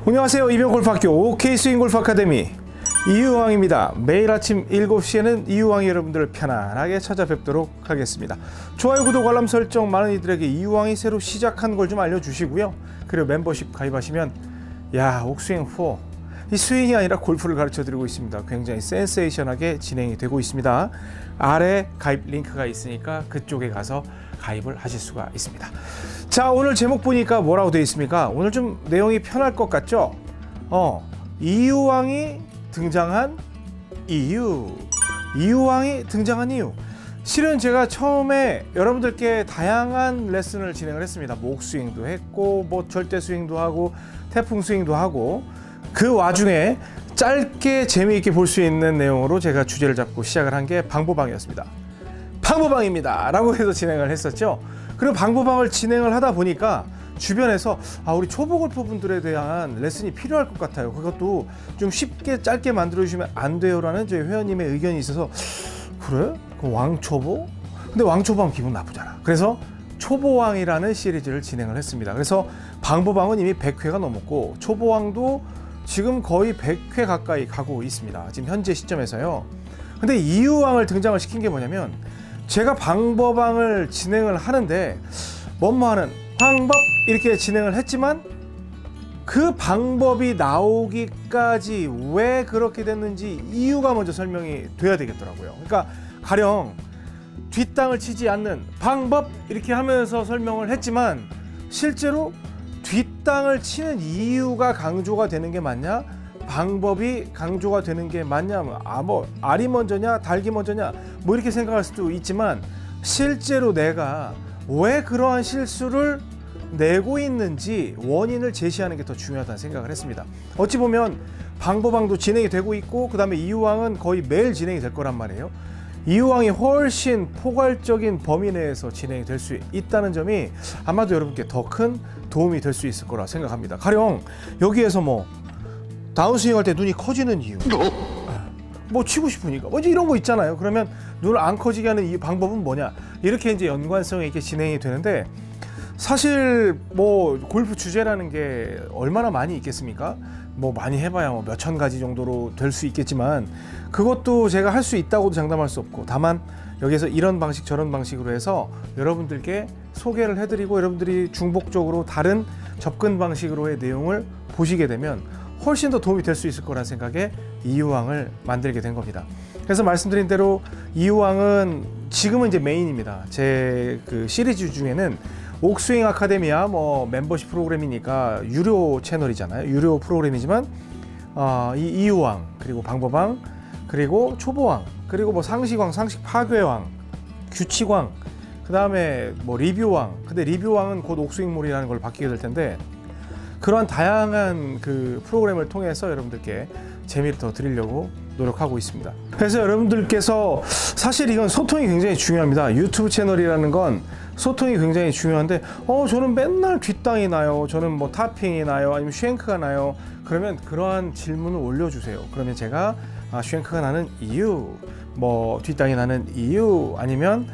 안녕하세요. 이병골프학교 OK스윙골프 아카데미 이유왕입니다. 매일 아침 7시에는 이유왕이 여러분들을 편안하게 찾아뵙도록 하겠습니다. 좋아요, 구독, 알람 설정, 많은 이들에게 이유왕이 새로 시작한 걸 좀 알려주시고요. 그리고 멤버십 가입하시면 옥스윙4 이 스윙이 아니라 골프를 가르쳐드리고 있습니다. 굉장히 센세이션하게 진행이 되고 있습니다. 아래 가입 링크가 있으니까 그쪽에 가서 가입을 하실 수가 있습니다. 자, 오늘 제목 보니까 뭐라고 되어 있습니까? 오늘 좀 내용이 편할 것 같죠? 이유왕이 등장한 이유. 이유왕이 등장한 이유. 실은 제가 처음에 여러분들께 다양한 레슨을 진행을 했습니다. 옥스윙도 했고 절대 스윙도 하고 태풍 스윙도 하고, 그 와중에 짧게 재미있게 볼 수 있는 내용으로 제가 주제를 잡고 시작을 한 게 방보방이었습니다. 방보방입니다 라고 해서 진행을 했었죠. 그리고 방보방을 진행을 하다 보니까 주변에서 우리 초보 골퍼분들에 대한 레슨이 필요할 것 같아요. 그것도 좀 쉽게 짧게 만들어 주시면 안 돼요 라는 저희 회원님의 의견이 있어서, 그래? 그럼 왕초보? 근데 왕초보하면 기분 나쁘잖아. 그래서 초보왕이라는 시리즈를 진행을 했습니다. 그래서 방보방은 이미 100회가 넘었고 초보왕도 지금 거의 100회 가까이 가고 있습니다. 지금 현재 시점에서요. 근데 이유왕을 등장을 시킨 게 뭐냐면, 제가 방법왕을 진행을 하는데 뭐뭐하는 방법 이렇게 진행을 했지만 그 방법이 나오기까지 왜 그렇게 됐는지 이유가 먼저 설명이 돼야 되겠더라고요. 그러니까 가령 뒷땅을 치지 않는 방법 이렇게 하면서 설명을 했지만 실제로 뒷땅을 치는 이유가 강조가 되는 게 맞냐, 방법이 강조가 되는 게 맞냐, 알이 먼저냐 닭이 먼저냐 이렇게 생각할 수도 있지만, 실제로 내가 왜 그러한 실수를 내고 있는지 원인을 제시하는 게 더 중요하다는 생각을 했습니다. 어찌 보면 방보방도 진행이 되고 있고 그 다음에 이유왕은 거의 매일 진행이 될 거란 말이에요. 이유왕이 훨씬 포괄적인 범위 내에서 진행이 될 수 있다는 점이 아마도 여러분께 더 큰 도움이 될 수 있을 거라 생각합니다. 가령 여기에서 다운스윙 할 때 눈이 커지는 이유, 치고 싶으니까 이제 이런 거 있잖아요. 그러면 눈을 안 커지게 하는 이 방법은 뭐냐, 이렇게 이제 연관성 있게 진행이 되는데, 사실 골프 주제라는 게 얼마나 많이 있겠습니까? 많이 해봐야 몇천 가지 정도로 될 수 있겠지만, 그것도 제가 할 수 있다고도 장담할 수 없고, 다만 여기서 이런 방식 저런 방식으로 해서 여러분들께 소개를 해드리고 여러분들이 중복적으로 다른 접근 방식으로의 내용을 보시게 되면 훨씬 더 도움이 될 수 있을 거라는 생각에 이유왕을 만들게 된 겁니다. 그래서 말씀드린 대로 이유왕은 지금은 이제 메인입니다. 제 그 시리즈 중에는 옥스윙 아카데미야 멤버십 프로그램이니까 유료 채널이잖아요. 유료 프로그램이지만 이 이유왕, 그리고 방법왕, 그리고 초보왕, 그리고 상식왕, 상식 파괴왕, 규칙왕, 그 다음에 리뷰왕. 근데 리뷰왕은 곧 옥스윙몰이라는 걸 바뀌게 될 텐데, 그러한 다양한 그 프로그램을 통해서 여러분들께 재미를 더 드리려고 노력하고 있습니다. 그래서 여러분들께서, 사실 이건 소통이 굉장히 중요합니다. 유튜브 채널이라는 건 소통이 굉장히 중요한데, 저는 맨날 뒷땅이 나요, 저는 타핑이 나요, 아니면 쉔크가 나요. 그러면 그러한 질문을 올려주세요. 그러면 제가 쉔크가 나는 이유, 뒷땅이 나는 이유, 아니면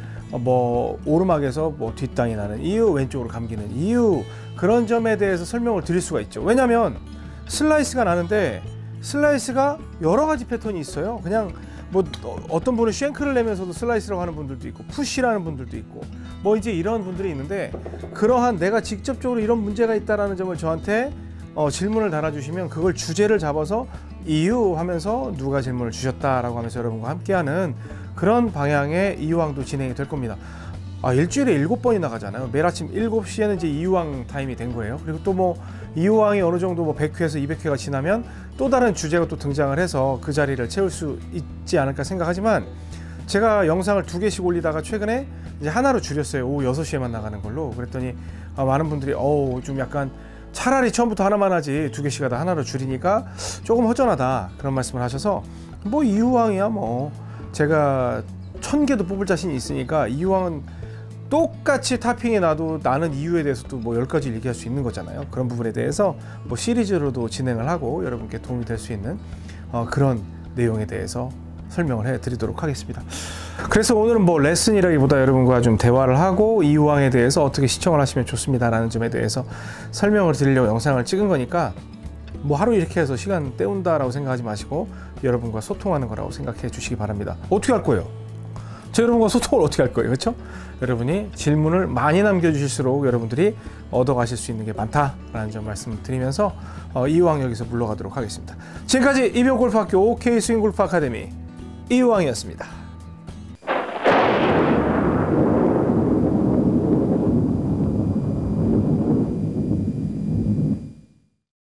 오르막에서 뒷땅이 나는 이유, 왼쪽으로 감기는 이유, 그런 점에 대해서 설명을 드릴 수가 있죠. 왜냐하면 슬라이스가 나는데 슬라이스가 여러 가지 패턴이 있어요. 그냥 어떤 분은 쉔크를 내면서도 슬라이스라고 하는 분들도 있고, 푸시라는 분들도 있고, 이제 이런 분들이 있는데, 그러한 내가 직접적으로 이런 문제가 있다라는 점을 저한테 질문을 달아주시면 그걸 주제를 잡아서 이유 하면서 누가 질문을 주셨다라고 하면서 여러분과 함께하는 그런 방향의 이유왕도 진행이 될 겁니다. 일주일에 7번이나 가잖아요. 매일 아침 7시에는 이제 이유왕 타임이 된 거예요. 그리고 또 이유왕이 어느 정도 100회에서 200회가 지나면 또 다른 주제가 또 등장을 해서 그 자리를 채울 수 있지 않을까 생각하지만, 제가 영상을 2개씩 올리다가 최근에 이제 하나로 줄였어요. 오후 6시에만 나가는 걸로. 그랬더니 많은 분들이 좀 약간 차라리 처음부터 하나만 하지 2개씩 하다 하나로 줄이니까 조금 허전하다, 그런 말씀을 하셔서, 이유왕이야 제가 1000개도 뽑을 자신이 있으니까, 이유왕은 똑같이 타핑이 나도 나는 이유에 대해서도 10가지 얘기할 수 있는 거잖아요. 그런 부분에 대해서 시리즈로도 진행을 하고 여러분께 도움이 될 수 있는 그런 내용에 대해서 설명을 해드리도록 하겠습니다. 그래서 오늘은 레슨이라기보다 여러분과 좀 대화를 하고 이유왕에 대해서 어떻게 시청을 하시면 좋습니다 라는 점에 대해서 설명을 드리려고 영상을 찍은 거니까, 뭐 하루 이렇게 해서 시간 때운다라고 생각하지 마시고 여러분과 소통하는 거라고 생각해 주시기 바랍니다. 어떻게 할 거예요? 저 여러분과 소통을 어떻게 할 거예요? 그렇죠? 여러분이 질문을 많이 남겨주실수록 여러분들이 얻어가실 수 있는 게 많다라는 점 말씀드리면서 이유왕 여기서 물러가도록 하겠습니다. 지금까지 이병골프학교 K스윙골프 아카데미 이유왕이었습니다.